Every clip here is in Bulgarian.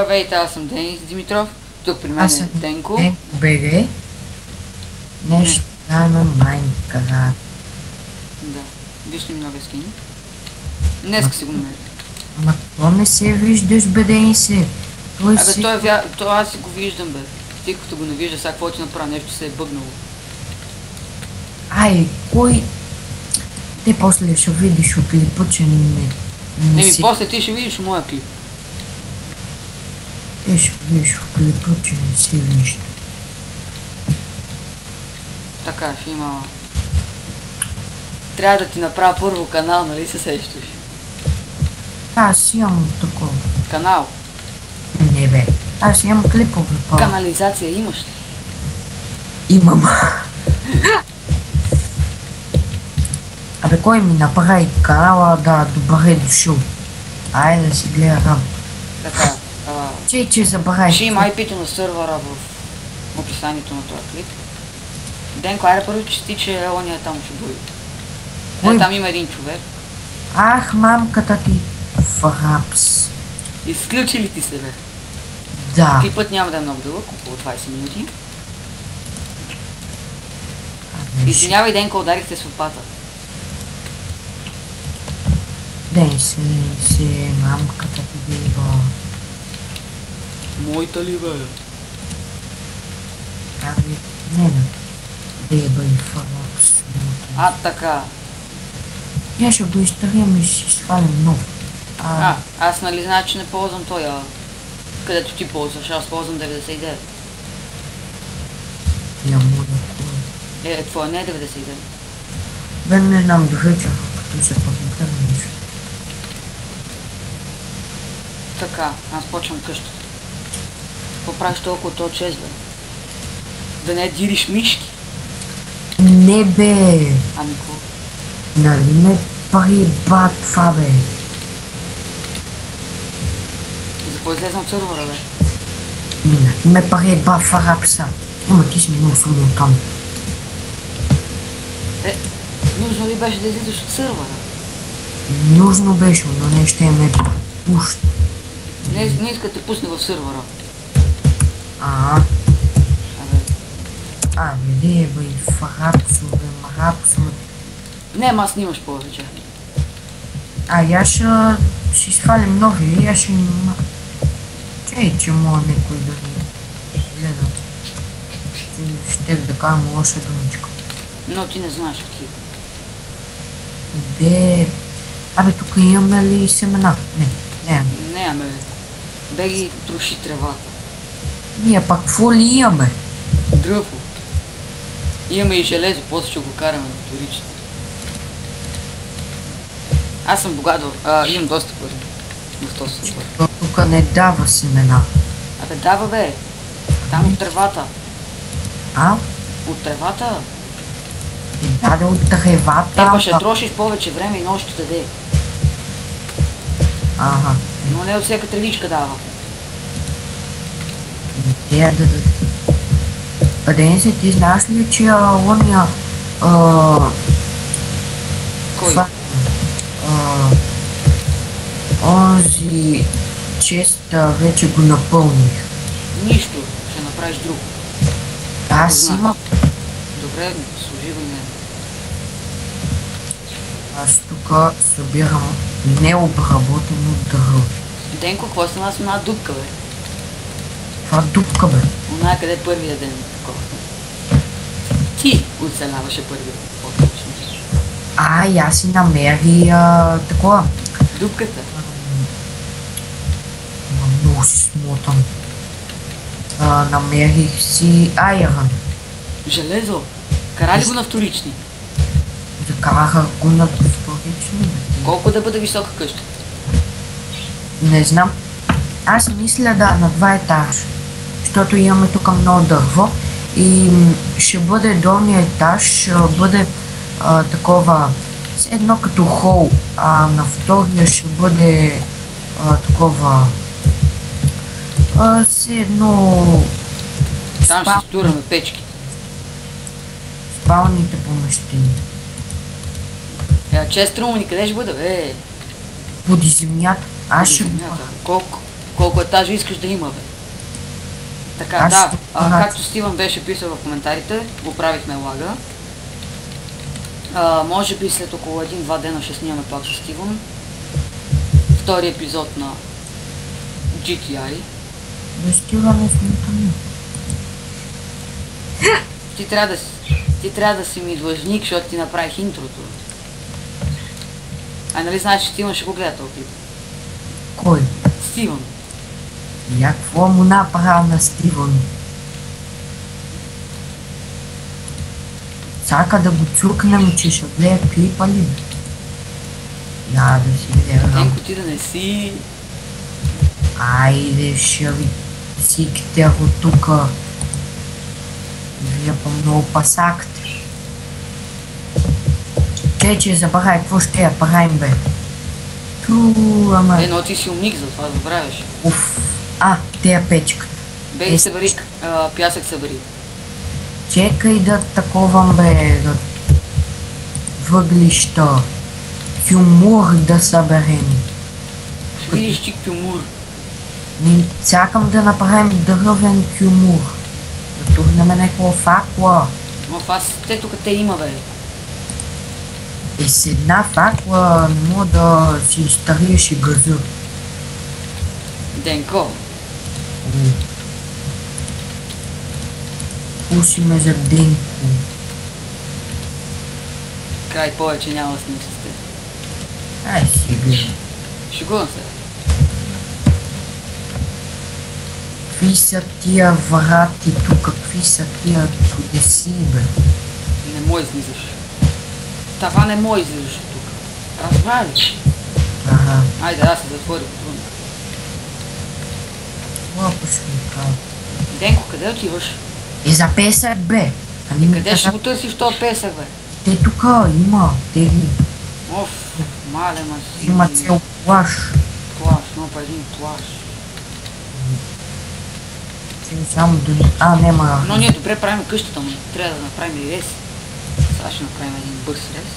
Здравейте, аз съм Денис Димитров. Тук при мен е Денко. БГ. Нещо на Майнкрафт. Да, вижте ми новия скин. Днеска си го намерих. Ама то не се виждаш, бе, Денисе. То аз си го виждам, бе. Ти като го не вижда, сега какво ти направя, нещо се е бъгнало. Ай, кой... Те после ще видиш от клипа, че не си... после ти ще видиш моя клип. Те ще видиш от клипа, че не си вижда. Така, ще има... Трябва да ти направя първо канал, нали се сещаш? Аз имам такова. Канал? Не, бе. Аз имам клипове по... Канализация имаш ли? Имам. Абе, кой ми направи канала, да, добре дошъл. Айде да си гледам. Така, че забравих. ще има IP-то на сървъра в описанието на този клип. Денко, айде първо чести, че ония там ще бъде. Там има един човек. Ах, мамката ти фрапс. Изключи ли ти се, бе? Да. Клипът няма да е много дълъг, около 20 минути. Извинявай, Денко, ударих те с лопата. Денис, мамката ти бива. Моята ли, бе? Аби, не. Деба и фрапс. Така. Я ще го изтървим и ще свалим нов. Аз нали знае, че не ползвам той, където ти ползваш, аз ползвам 99. Я му да твоя не е 99. Бе, не знам, дохъча, като се пътника нещо. Така, аз почвам къщата. Какво правиш толкова то чест, бе? Да не дириш мишки? Не, бе. Ами какво? Нали ме приба това, бе? За какво излезнам от сървъра, бе? Ме приба фрапса. Ама ти си много само там. Нужно ли беше да излизаш от сървъра? Нужно беше, но не ще ме пуща. Не иска да те пусне в сървъра. Не, бе, фрапсове, мрапсове. Не, ама снимаш повече. Я ще свалим нови, я ще има... че мога някой да ги гледа. Ще да кажа лоша думичка. Но ти не знаеш какива. Абе, тук имаме ли семена? Не. Не, бе ги троши тревата. Ние пак какво ли имаме? Дръво. Имаме и железо, после ще го караме на вторично. Аз съм богат, имам доста пари. В този сървър. Тук не дава семена. Абе дава, бе. Там от тревата. От тревата? Да, от тревата. Ще трошиш повече време и нощ ще даде. Но не от всяка тревичка дава. Денис, ти знаеш ли, че ония... Кой? Онзи чест вече го напълних. Нищо, ще направиш друго. Аз имам. Добре, служи го не. Аз тук събирам необработено дърво. Денко, какво стана с една дупка, бе? Това дупка, бе? Она къде първия ден такова. Ти оцеляваше първия по-точно. Аз си намери такова. Дупката? Много си смотан. Намерих си айрон. Железо? Кара ли го на вторични? Закараха го на вторични. Колко да бъде висока къща? Не знам. Аз мисля на 2 етажа. Защото имаме тук много дърво и ще бъде долния етаж, ще бъде такова едно като хол, на втория ще бъде такова едно... Там ще стураме печки. Спалните помещения. Чест Румъни, къде ще бъде, бе? Под земята. Аз ще... Колко колко етажа искаш да има, бе. Така, Аз да, ага. както Стивън беше писал в коментарите, го правихме лага. Може би след около 1-2 дена ще снимаме пак с Стивън. Втори епизод на GTI. Достигаме в интернет. Ти трябва да си ми длъжник, защото ти направих интрото. Нали знаеш, че Стивън ще го гледа този клип? Кой? Стивън. Я какво му направя на Стивън? Сака да го цукнем, че ще гледа клипа ли? Я да си гледам. Денко, ти да не си... Айде, ще ви сикте го тука. Вие по-много пасакте. Че забравяй, какво ще я правим, бе? Ама... Но ти си умник, затова забравяш. Уф. Тея печка. Бей, събери, пясък събери. Чекай да таковам, бе, да... въглища. Кюмур да съберем. Ще видиш ти кюмур. Сякам да направим дървен кюмур. Да турнем някакво факла. Но тук те има, бе. С една факла не мога да си изтариеш и газа. Денко. Пуши ме за Денко. Край повече няма да снимам с теб. Ай сега. Шегувам се. Какви са тия врати тук? Какви са тия чудеси, бе? Не мой излизаш. Това не мой излизаш тук. Разбра ли? Ага. Айде, аз се затворя по трудно. Лапо ще ми кажа. Денко, къде отиваш? За песък, бе. Къде ще го търсиш този песък, бе? Те тука има. Тегли. Оф, мале ма си. Има цел плаш. Плаш, но па един плаш. Само да... нема. Но ние добре правим къщата му. Трябва да направим и рез. Сега ще направим един бърз рез.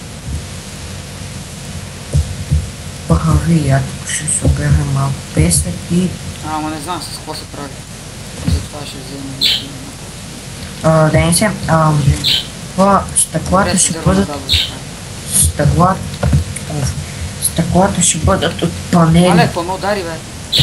Пахави, я тук ще съберем малко песък и... Ама не знам с какво се прави. Затова ще вземем. Денисе, стъклата ще бъдат... Стъклата ще бъдат от панели. Мале, какво ме удари, бе?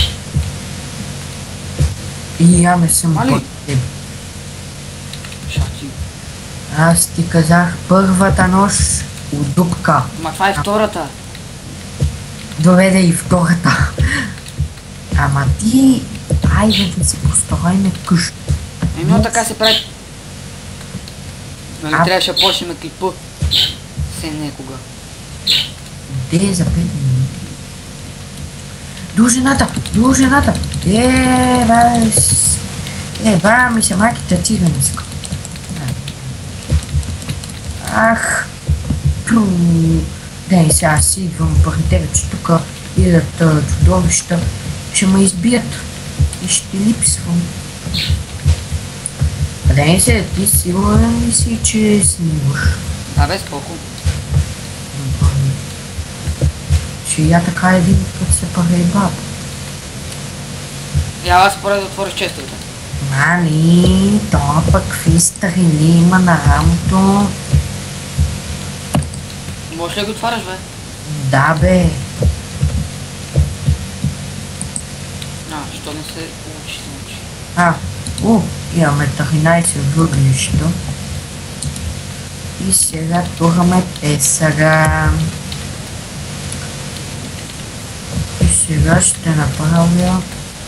И я не съм Мали? под теб. Шати. Аз ти казах първата нощ от дупка. Ма това е втората. Доведе и втората. Ама ти... Айде да си построим къща. Но така се прави. Нали трябваше да почнем клипа. Се некога. Де за 5 минути. До жената! Бая ми се майките циганска. Ах! Дей, сега си идвам първи тебе, че тук идат чудовища. Ще ме избият и ще липсвам. Дей се, ти сигурен ли си, че снимаш? Бе, споко. Че я така един път се парейбат. Я аз поред да отвориш честовете. Мали, това пък какви старили има на рамото. Можеш ли да го отваряш, бе? Да, бе. Що не се учи. Имаме 13 въглища. И сега тураме песъра. И сега ще направя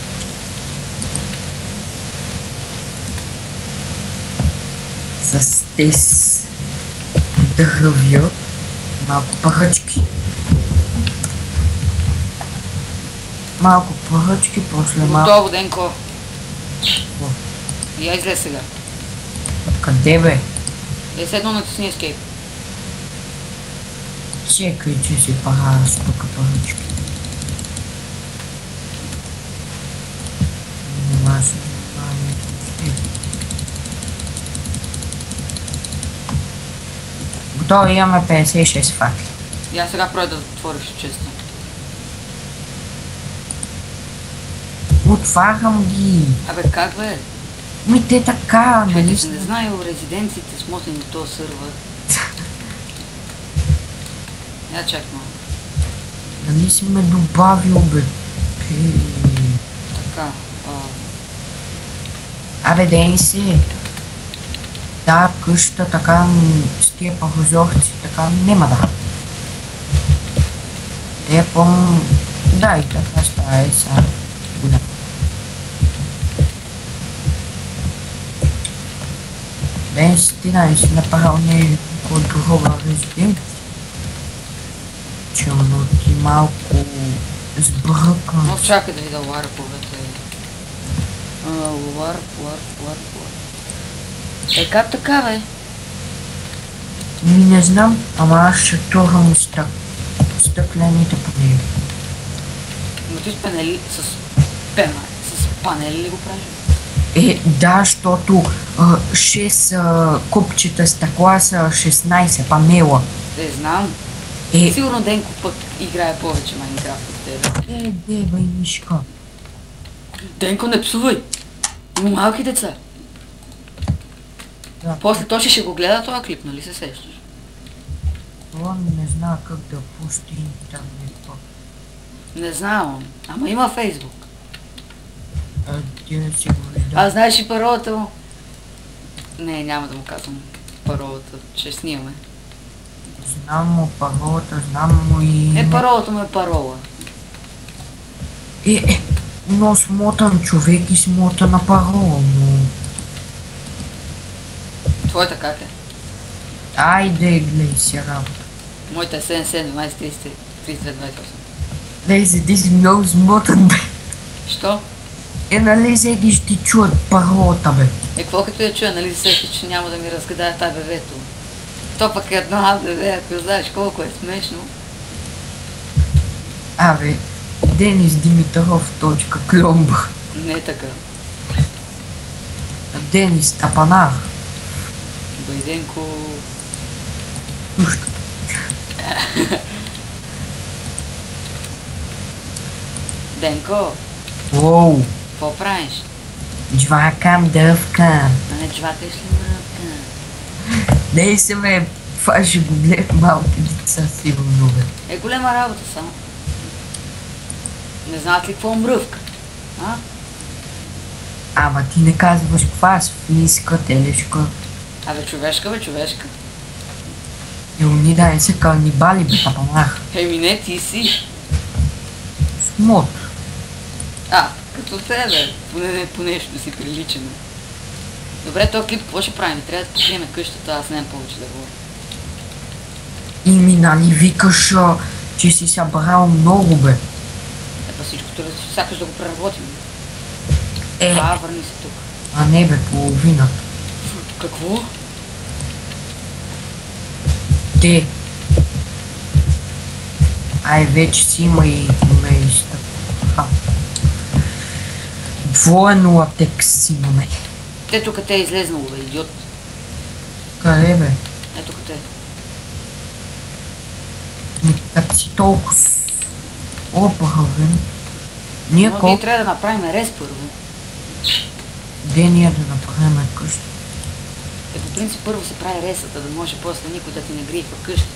с тези дървя малко пахъчки. Малко пахъчки, после малко... Готово, Денко. Я излез сега. Къде, бе? Седно натисни Escape. Чекай, че си правя с тук пахъчки. Нема се готово, имаме 56 факли. Я сега правя да отвориш честа. Отварям ги. Абе, как бе? Ми те така, нали? Не знае резиденциите смотани на този сървър. Я чак малко. Нали си ме добавил, бе? Така. Абе, дей се. Да, къща така с тия пахозорци, така нема да. Те да, и така става е сега. Да. Дей си ти да си направил някакво друга резиденция. Челно ти малко сбръкан. Но чакай да видя ларповете. Ларп. Как така, бе? Ми не знам, ама аз ще турам стъклените панели. Но ти с панели, с панели ли го правиш? Да, защото 6 купчета стъкла са 16 панела. Не знам. Сигурно Денко пък играе повече Майнкрафт от тебе. Бе, мишка. Денко, не псувай! Има малки деца. Да. После той ще го гледа този клип, нали се сещаш? Това не знае как да пусти интернет пък. Не знам, ама има Фейсбук. Ти не си го виждал. А знаеш и паролата му? Не, няма да му казвам паролата, ще снимаме. Знам му паролата, знам му и... Паролата му е парола. Но смотан човек и смотана парола, но... Твоята как е? Айде, гледай си работа. Моята е 77, 32, 28. Лезе, ти си много смотан, бе. Що? Нали всеки ще ти чуят паролата, бе. Какво като я чуя, нали сеща, че няма да ми разгадае тази бебето? То пък е едно бебе, ако знаеш колко е смешно. Абе, Денис Димитров .кломба. Не е така. Денис Тапанар. Байденко... Пушка. Денко, Уоу. какво правиш? Джвакам дъвка. А не джвакаш ли мръвка? Не се ме, това ще го гледат малки деца сигурно, бе. Голема работа само. Не знаят ли какво мръвка? А? Ама ти не казваш каква свинска, телешка. Абе човешка, бе човешка. И уни да не са канибали, бе, Тапанар. Не, ти си. Смот. Като тебе, по нещо да си приличаме. Добре, този клип какво ще правим? Трябва да покрием къщата, аз нямам повече да говоря. И ми нали викаш, че си събрал много, бе. Всичкото сякаш да го преработим. Върни се тук. А не, бе, половина. Какво? Те. Вече си има и мейста. Двоен латекс си имаме. Тук те е излезнало, бе, идиот. Къде, бе? Тук те. Как си толкова... Опа, бе. Ние трябва да направим рез първо. Ние да направим къща. По принцип първо се прави ресата, да може после никой да ти не грифа къщата.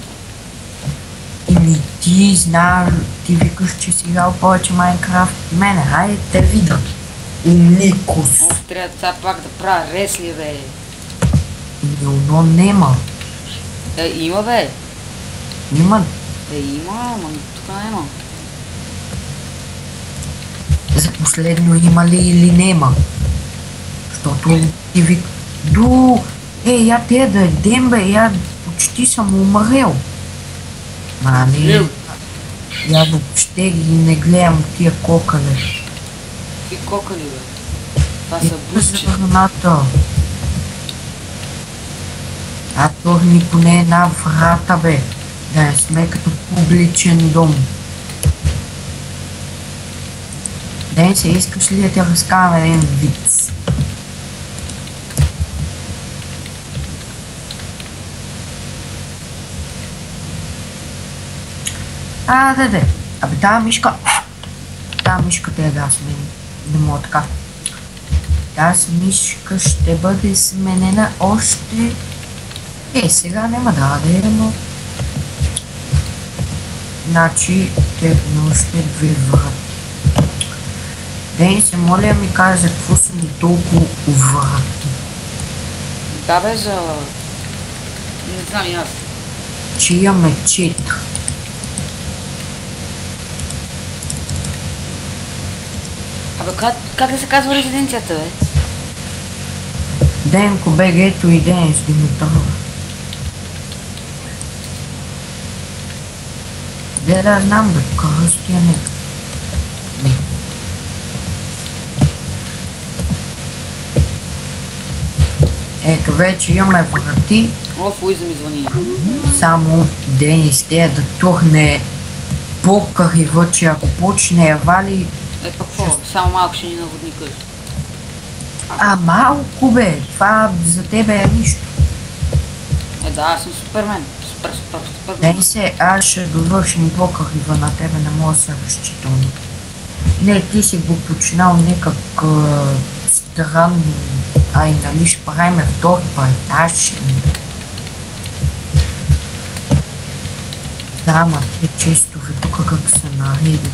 Ти знаеш, ти викаш, че си играл повече Майнкрафт от мене. Хайде те видя. Умникус. Трябва сега пак да правя рез ли, бе? Но нема. Има, бе. Има. Има, ама тук нема. За последно има ли или нема? Защото ти вик... я те да едем, бе, я почти съм умрел. Я въобще ги не гледам тия кокали. Ти кокали, бе? Това са бусче. Върната. Турни поне една врата, бе. Да не сме като публичен дом. Ден се, искаш ли да те разкавам един виц? Да. Абе, тази мишка... Тази мишка те да смени. Не мога така. Тази мишка ще бъде сменена още... сега няма да е, но... Значи, тепно още 2 врати. Ден се моля ми каже, какво са ми толкова врати. Да бе, за... Не знам и аз. Че имаме 4. Абе, как да се казва резиденцията, бе? Денко бег, ето и Ден с Димитрова. Да знам бе, кръстия не. Ето вече имаме врати. О, Луиза ми звъни. Само Денис те да тухне по-криво, че ако почне я вали... Пък какво? Само малко ще ни наводни къща. Малко бе, това за тебе е нищо. Да, аз съм Супермен. Супермен. Денисе, аз ще довършим по-криво на тебе, не мога да се разчитам. Не, ти си го починал някак странно. Ай, нали ще правим втори етаж. Да, ма те честове тук как са наредили.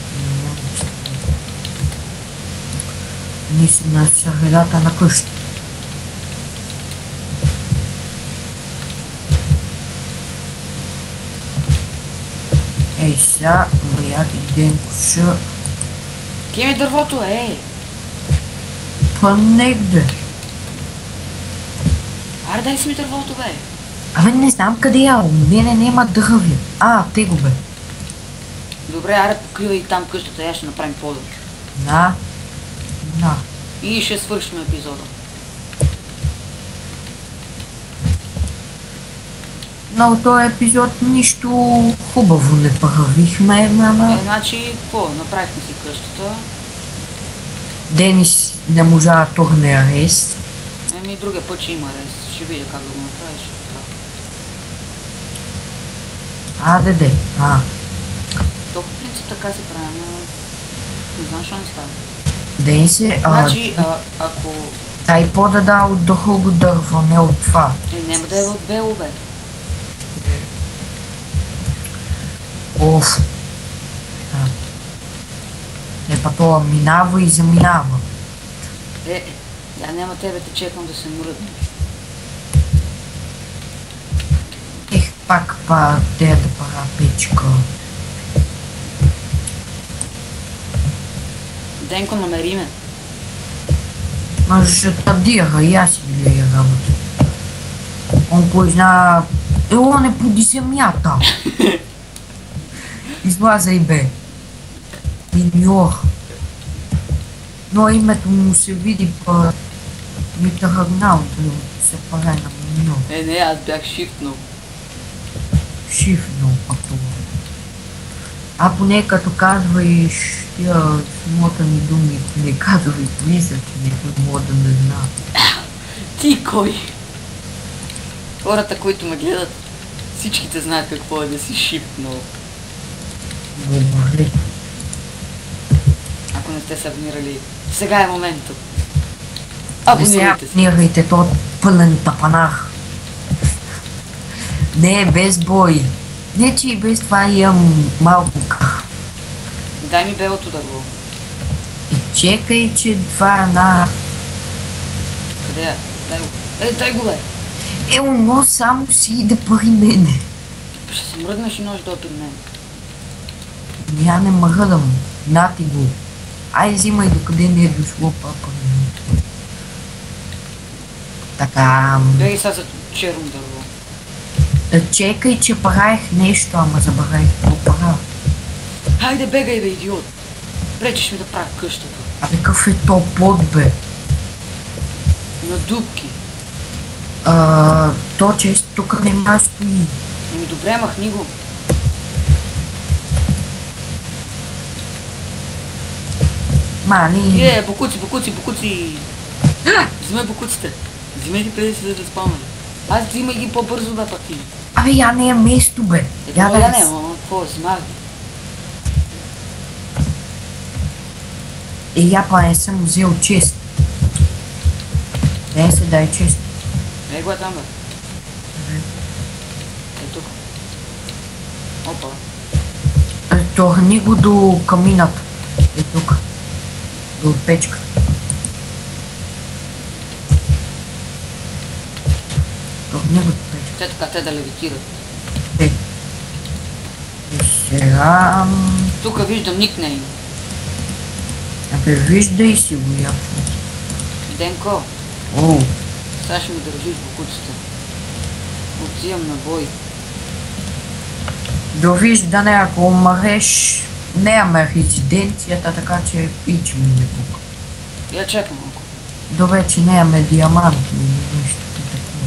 Ние сме на средата на къща. Ей сега, брат и Денко ще... Ке ми дървото, Негде. Аре, дай си ми дървото, бе. Абе, не знам къде я, у мене няма дърви. Те го бе. Добре, аре, покривай там къщата, я ще направим пода. На. И ще свършим епизода. Но този епизод нищо хубаво не правихме, мама. Значи, какво? Направихме си къщата. Денис не можа да турне арест. Другия път ще има арест. Ще видя как да го направиш. Де. То по принцип така се прави, но... Не знам, защо не става. Денисе, значи, ако... Дай по-да от друго дърво, не от това. Няма да е от бело, бе. Оф. Па това минава и заминава. Я няма тебе те чекам да се мръднеш. Пак те да пара печка. Денко, намери ме. Ще тъдира, и аз си гледа работа. Он кой зна... Он е поди земята. Излазай бе. Миньор. Но името му се види по... Ми тръгнал да се паре на Миньор. Не, аз бях шифтнал. Шифнал пък това. Поне като казваш тия смотани думи, не казвай влизат, някой мога да не знае. Ти кой? Хората, които ме гледат, всичките знаят какво е да си шифтнал. Добре. Ако не сте се абонирали, сега е моментът. Абонирайте се. Абонирайте този пълен тапанах. Не, без бой. Не, че и без това имам малко ках. Дай ми белото дърво. И чекай, че това на... Къде е? Дай го. Дай го, бе. Но само си иде при мене. Ще се мръднеш и нож да при мен. Я не мръдам. Нати го. Ай, взимай докъде не е дошло папа. Така... Бегай сега за черно дърво. Чекай, че правих нещо, ама забравих какво правя. Хайде, бегай, бе, идиот. Пречиш ми да правя къщата. Какъв е то плод, бе? На дупки. То често тук нема стои. Добре, махни го. Мани. Бокуци. Взимай бокуците. Взимай ги преди си да спомня. Аз взимай ги по-бързо, бе, пак ти. Я не е место, бе. Я не е, какво, взимай ги. Я па не съм взел чест. Не се дай чест. Ей го е там, бе. Е тук. Опа. Торни го до камината. Е тук. До печка. Торни го до печка. Те така, те да левитират. Е. И сега... Тук виждам никнейм. Абе, виждай си го яко. Денко, О, сега ще ми държиш бокуцата. Отивам на бой. довиждане, ако умреш, нямаме резиденцията, така че пич ми не пука. Я чакам малко. Добре, че нямаме диаманти или нещо такова.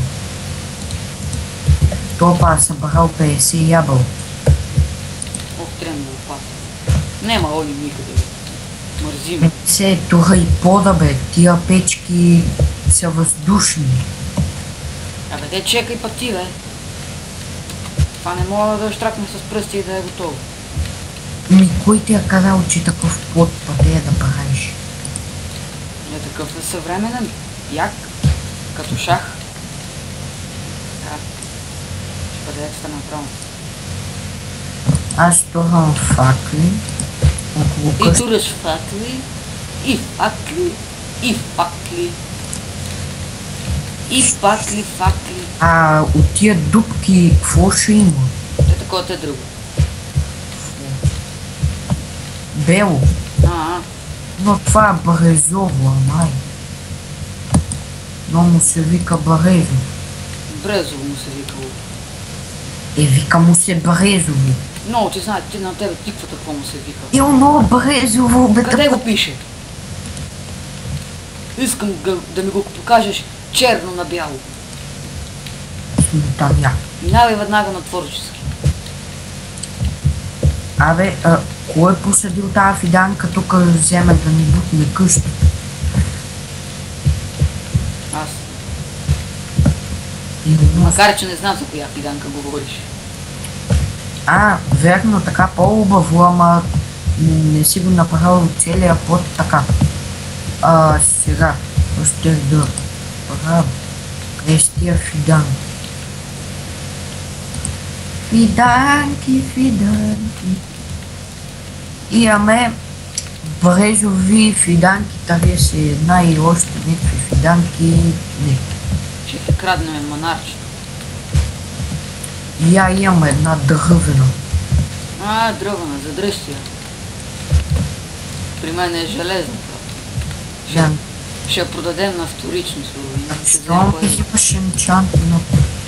Това съм брал 50 ябъл. Ох, трябва да опасна. Нема они никъде, бе. Мързим. Се, туха и пода, бе, тия печки са въздушни. Абе, де чекай пък ти, бе. Това не мога да штракне с пръсти и да е готово. Кой ти е казал, че такъв плод пъде да правиш? Не такъв е съвременен. Як. Като шах. Така. Ще бъде екстра направо. Аз турам факли. Около И къща. тураш факли. И факли. И факли. И факли, факли. А от тия дупки, какво ще има? Те такова, те друго. Бело. А, Но това е брезово, май. Но му се вика брезово. брезово му се викало. Вика му се брезово. Много ти знаят, ти на тебе тиквата какво му се вика. Много брезово, бе. Къде го пише? Искам да ми го покажеш черно на бяло. Там я. Минавай веднага на творчески. Абе, кой е посадил тази фиданка тук да вземе да ни бутне къща? Аз. Или Макар че не знам за коя фиданка говориш. верно, така по-убаво, ама не си го направил целия плод така. Сега, ще да правя крестия фиданки. Фиданки. Имаме брезови фиданки, 31 и още някакви фиданки. Не. Ще ти краднем манарчето. Я имам една дървена. Дръвна, задръжти я. При мен е железна. Жан, Ще я продадем на вторични суровини. Ще що вземем ми пари. взимаш енчант на...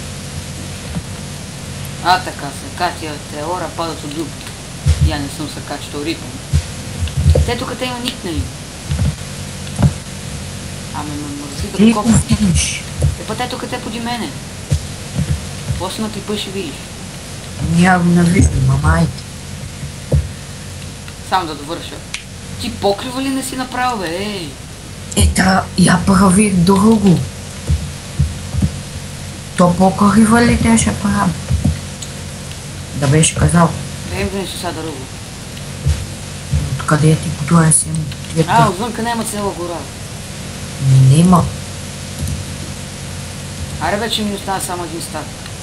Така се катя теора падат от дупки. Я не съм се качил ритъм. Те тук те има никнали. Аме ме мързи да Ти го го копна. видиш. Па те тук те поди мене. После на клипа ще видиш. Няма не виждам, ама айде. Само да довърша. Ти покрива ли не си направил, бе? Ей! Я правих друго. То покрива ли те ще правя? Да беше казал. Дай си сега да ръбо. Откъде ти готова си Отвънка няма цяла гора. Нема. Аре вече ми остана само един стак.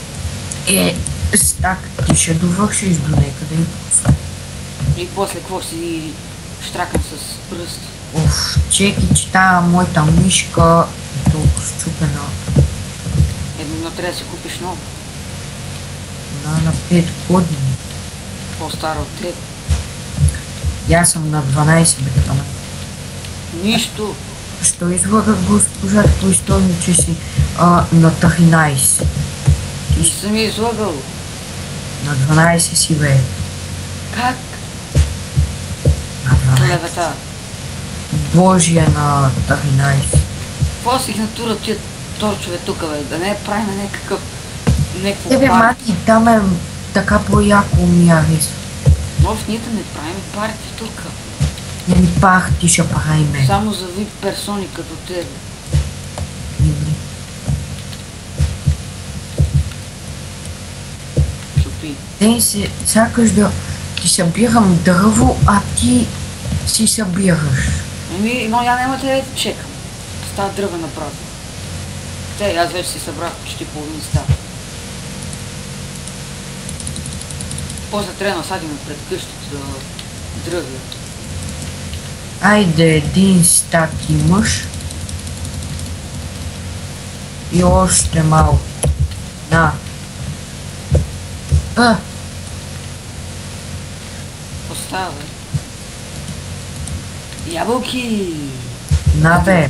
Стак, ти ще довършиш до некъде и после. И после какво си штракам с пръсти. Чеки, че тая моята мишка е толкова счупена. Но трябва да си купиш ново. На 5 години. По-стара от теб. Аз съм на 12, бе, това. Нищо. Що излагат госпожата по история, че си на 13. Не съм я излагал. На 12 си, бе. Как? На 12. Левета. Божия на 13. Какво сигнатура тия торчове тук, бе? Да не правим някакъв... Тебе, мати, там е така по-яко ми арис. Но в ние да не правим парти тук. Не пах, ти ще правиме. Само за вид персони като тебе. Чупи. Ден се, сякаш да ти събирам дърво, а ти си събираш. Но я няма да чекам. Става дръва направо. Аз вече си събрах почти половин става. После трябва да насадим пред къщата да дръви. Айде, един стак имаш. И още малко. На. Поставя. Ябълки! На бе.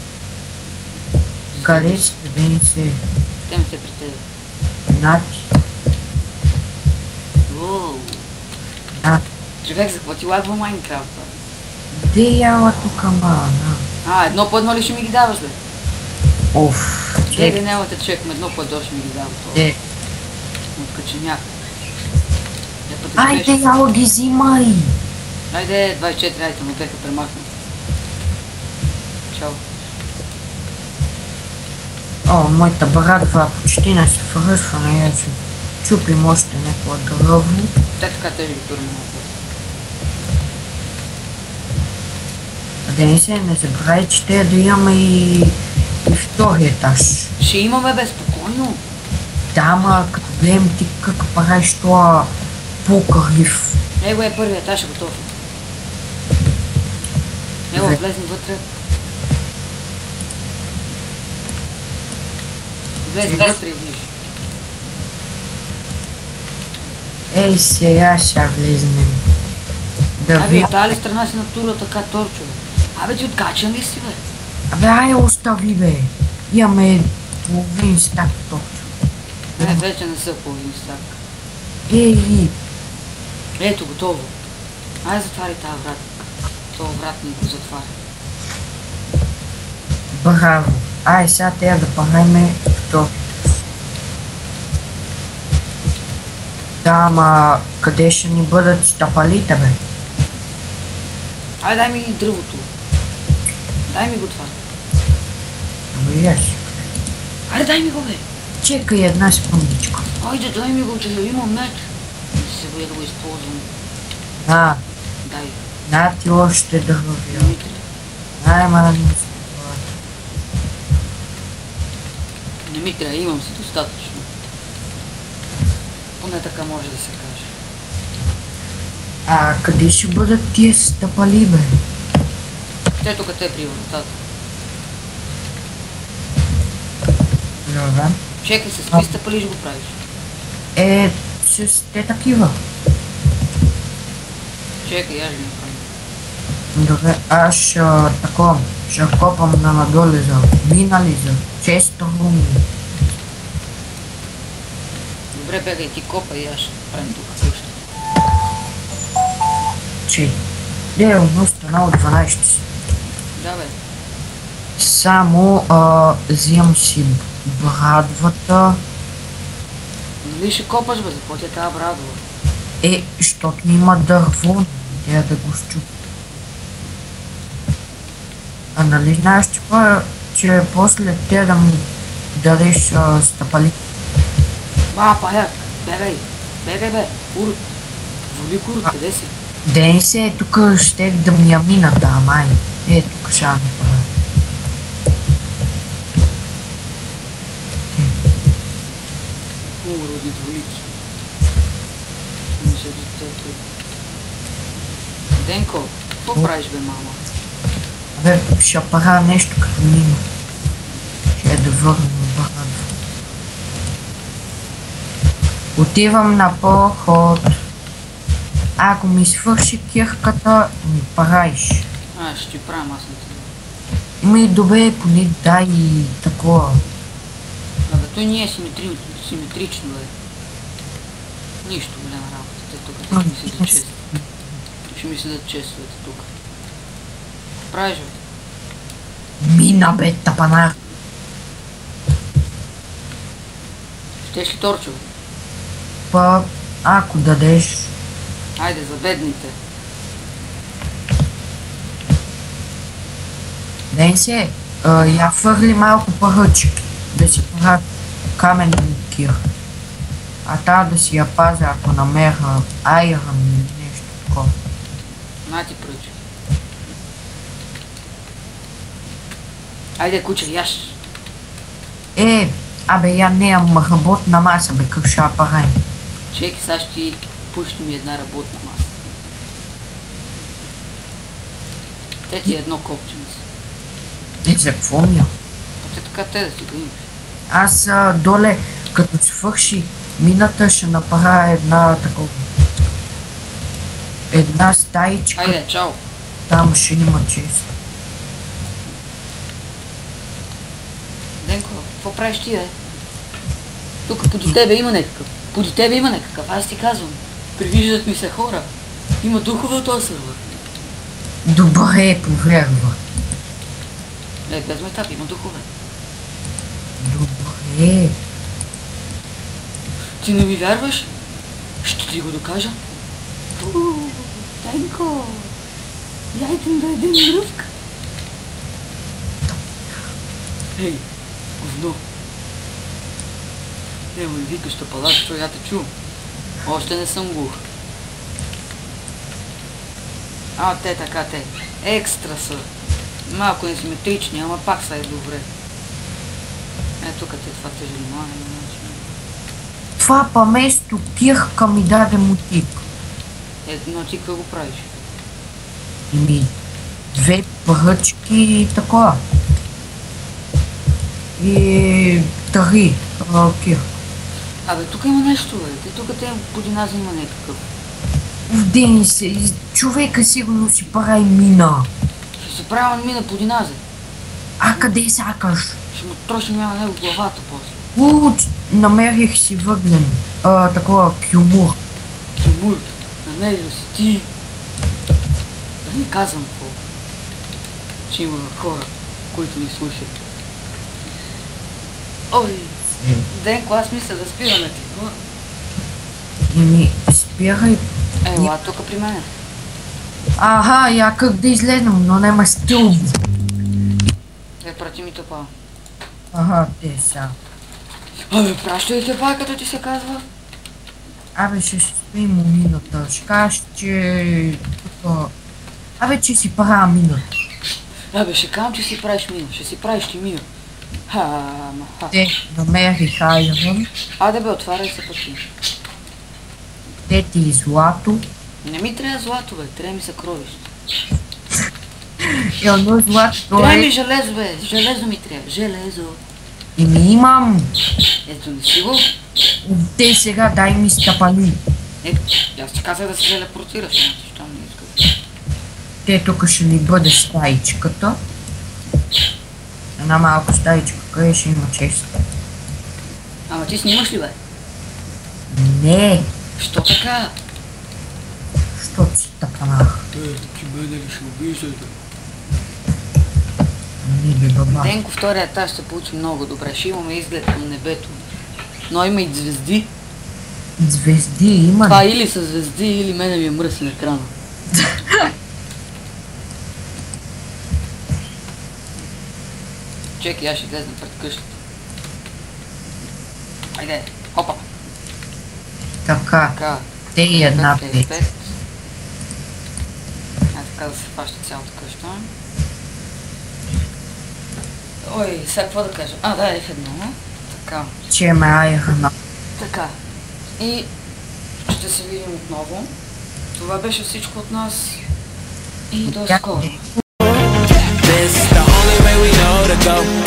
Къде си, Денисе? Темите при тебе. Нати. Уоу. На. Човек, за какво ти лагва Майнкрафта? Де яла тука, на. Едно по едно ли ще ми ги даваш, бе? Оф. Чекай, няма да чекам, едно по едно ще ми ги дава това. Откача някак. Айде, яла ги взимай! Айде, 24, айде, но беха премахнат. Чао. О, моята брадва почти не се връшва, но я чупим още някакво дърво. Те така те ги турим. Денисе, не забравяй, че трябва да имаме и втори етаж. Ще имаме, бе, спокойно. Да, ма като гледам ти как правиш това покрив. Его е първият етаж, е готов. Его, влезни вътре. Влезни вътре и виж. Ей, сега ще влезнем. Абе, от тази страна си натура така торчове. Абе, ти откачан ли си, бе? Абе, ай, остави, бе. Имаме половин стак торчо. Не, вече не са половин стак. Ей! Ето, готово. Ай, затваряй тази врат. Това вратник го затваря. Браво! Ай, сега трябва да правим втори. Да, ама къде ще ни бъдат стъпалите, бе? Ай, дай ми дървото. Дай ми го това. Ами еш. Айде, дай ми го, бе. Чекай една секундичка. Айде, дай ми го, че имам меч. Не се боя да го използвам. Дай. На ти още дървия. Дмитрий. Ай, ма не се Не ми трябва, имам си достатъчно. Поне така може да се каже. Къде ще бъдат тия стъпали, бе? Те тук те при вратата. Добре. Чекай, с какви стъпали ще го правиш? С те такива. Чекай, аз ще го правя. Добре, аз ще такова. Ще копам на надолу за минали за често руми. Добре, бегай, ти копа и аз ще правим тук къща. Че, реално стана от 12 си. Да, бе. Само взимам си брадвата. Нали ще копаш, бе, за какво ти е тази брадва? Защото има дърво, трябва да го щупя. Нали знаеш, че после те да ми дадеш стъпали? Паяк, бегай, бегай, бе, курт. Воли курт, къде си? Денисе, тук ще да ми я мината, май. Тук ще ми правя. Уроди дволики. Мисля, детето. Денко, какво правиш, бе, мама? Абе, ще правя нещо като мина. Ще да върна брадва. Отивам на поход. Ако ми свърши кирката, ми правиш. Ще ти правим, аз не ти. Ми добре, поне дай такова. Абе, той не е симетрично, бе. Нищо, голяма работа. Те тук ще мисли да честват. Ще мисли да чествате тук. Правиш, бе? Мина, бе, тапанар. Щеш ли торчове? Ако дадеш. Айде, за бедните. Денсе, я фърли малко паръчки, да си правя каменен кир. А тази да си я пазя, ако намеря айран или нещо такова. На ти пръчки. Айде, куче, яш. Абе, я нямам работна маса, бе, как ще я правим? Чекай, сега ще ти пущам една работна маса. Те ти едно копче мисля. Не за какво ми? Те така те да си го имаш. Аз доле, като свърши мината, ще направя една стаичка. Айде, чао. Там ще има чест. Денко, какво правиш ти, бе? Тук поди тебе има някакъв. Поди тебе има някакъв, аз ти казвам. Привиждат ми се хора. Има духове от този сервер. Добре, повярва. Без майтап, има духове. Добре. Ти не ми вярваш? Ще ти го докажа. Денко, яйте ми да един мръвка. Ей, говно. Нема ми викаш тъпалак, що я те чу. Още не съм глух. Те така, те. Екстра са. Малко несиметрични, ама пак са добре. Тук те това те желимане. Това па место кирка ми даде мотик. Но ти какво го правиш? Две пръчки и такова. И три кирка. Абе, тук има нещо, бе. Тук те поди нас има някакъв. Денис, човека сигурно си прави мина. Ще се правя мина поди нас, А къде сакаш? ще му трошим я на него главата после. Намерих си въглен. Такова кюмур. Кюмур, намерил си ти. Да не казвам какво. Че има хора, които ни слушат. Ой, Денко, аз мисля да спираме ти. Спирай. Ела, тук при мене. Я как да излезнем, но нема стил. Прати ми топа. Те са. Абе, пращай топа, като ти се казва. Абе, ще стоим минута. Ще кажеш, че... че си правя минута. Абе, ще казвам, че си правиш мина. Ще си правиш ти мина. Намерих айрон. Аде бе, отваряй се пъти. Те ти и злато. Не ми трябва злато, бе. Трябва ми съкровище. Едно злато Трябва ми железо, бе. Железо ми трябва. Железо. Имам. Ето, не си го. Те сега дай ми стъпани. Аз ти казах да се телепортираш. Що не искаш? Те тук ще ни бъде стаичката. Една малка стаичка, къде ще има чест. Ама ти снимаш ли, бе? Не. Що така? Що си тъпанах? Ти мене ли ще обиждате? Не бе, баба. Денко, втория етаж ще получи много добре. Ще имаме изглед към небето. Но има и звезди. Звезди има. Това или са звезди, или мене ми е мръсен екрана. Чекай, аз ще излезна пред къщата. Айде, хопа. Така. Те и една пет. Така да се фаща цялата къща. Ой, сега какво да кажа? Да, е едно. Така. Че ме айрана. Така. И ще се видим отново. Това беше всичко от нас. И до скоро. This the only way we know to go.